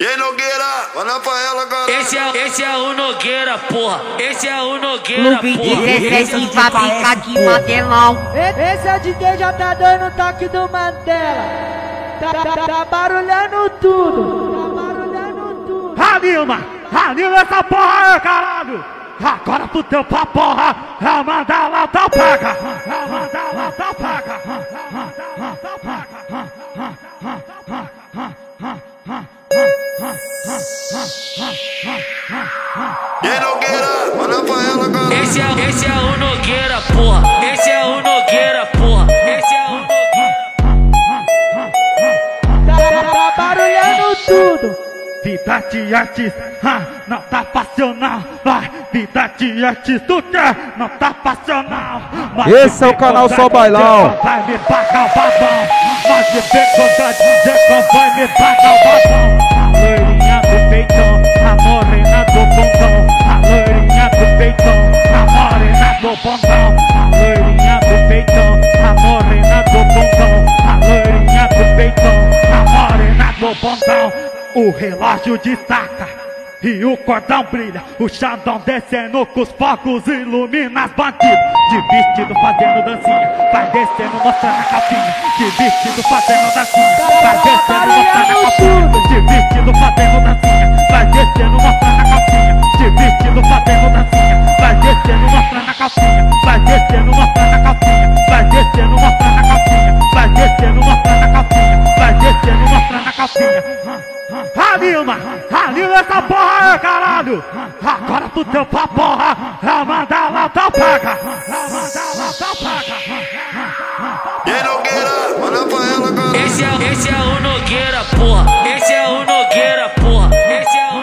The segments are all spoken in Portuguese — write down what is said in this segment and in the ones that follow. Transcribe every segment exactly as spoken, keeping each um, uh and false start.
E aí, Nogueira, olha pra ela, cara. Esse é, esse é o Nogueira, porra. Esse é o Nogueira, Clube porra. dezessete fabrica de Mandelão. Esse é o D J, já tá dando o toque do Mandela. Tá, tá, tá barulhando tudo. Tá barulhando tudo. Anima, anima essa porra aí, caralho. Agora pro teu pra porra, a Mandala tá paga. A Mandala tá paga. E aí, Nogueira, olha pra ela, cara. Esse é, esse é o Nogueira, porra. Esse é o Nogueira, porra. Esse é o Nogueira. Tá, tá, tá barulhando tudo. Vida de artista, ah, não tá passional. Vai, vida de artista, tu quer? Não tá passional. Mas esse é o canal Só Bailão. Vai me pagar o babão. Mas de pergunta dizer vai me pagar o babão. A loirinha do peitão, a morena do bundão. A loirinha do peitão, a morena do bundão. A loirinha do peitão, a morena do bundão. A loirinha do peitão, a morena do bundão. O relógio destaca e o cordão brilha. O Xandão descendo com os fogos ilumina as bandidas. De vestido fazendo dancinha, vai descendo mostrando a calcinha. De vestido fazendo dancinha, vai descendo mostrando a calcinha. De vestido fazendo dancinha, vai descendo mostrando a calcinha. De vestido fazendo dancinha, vai descendo mostrando a calcinha. Vai descendo mostrando a calcinha. Vai descendo mostrando a calcinha. Vai descendo mostrando a calcinha. Vai descendo mostrando a calcinha. Anima, anima essa porra aí, caralho. Agora pro teu pra porra, a Mandala tá paga. A Mandala tá paga. E aí, Nogueira, olha pra ela, cara. Esse é, esse é o Nogueira, porra. Esse é o Nogueira, porra. Esse é o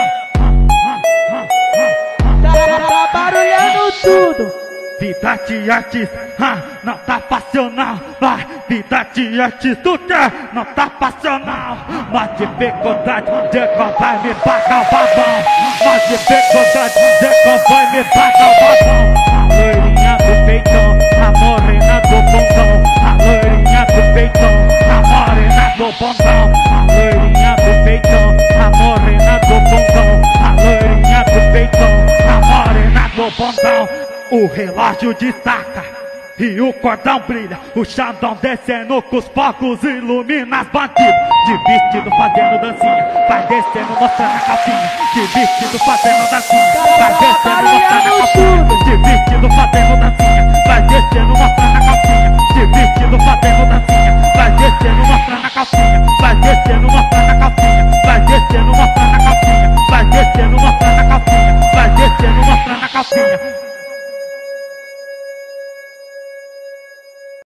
Nogueira. Tá, tá, tá barulhando tudo. Vida de artista, ah, não tá passional. Vai, vida de artista, tu quer? Não tá passional. Mas dificuldade, Diego vai me pagar o babão. Mas dificuldade, Diego vai me pagar o babão. A loirinha do peitão, a morena do bundão. A loirinha do peitão, a morena do bundão. A loirinha do peitão, a morena do bundão. A loirinha do peitão, a morena do bundão. O relógio destaca e o cordão brilha. O Xandão descendo com os fogos ilumina as bandidas. De vestido fazendo dancinha, vai descendo mostrando a calcinha. De vestido fazendo dancinha, vai descendo mostrando a calcinha. De vestido fazendo dancinha, vai descendo mostrando a calcinha. De vestido fazendo dancinha, vai descendo mostrando a calcinha. Vai descendo mostrando a calcinha. Vai descendo mostrando a calcinha. Vai descendo mostrando a calcinha. Vai descendo mostrando a calcinha.